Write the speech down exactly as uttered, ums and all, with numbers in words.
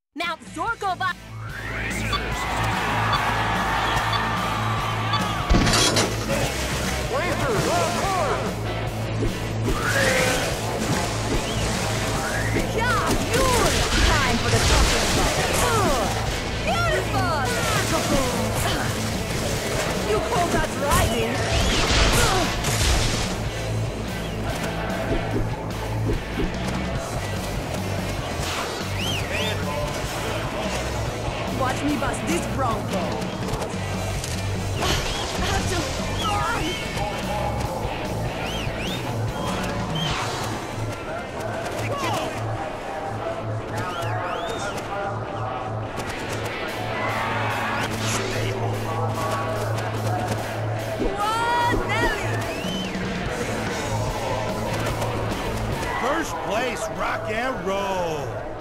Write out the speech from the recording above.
Mount Zorkova. Yeah, beautiful. Time for the talking about. Beautiful. You call that riding? Watch me bust this bronco. I have to run. One, Nelly. First place, rock and roll.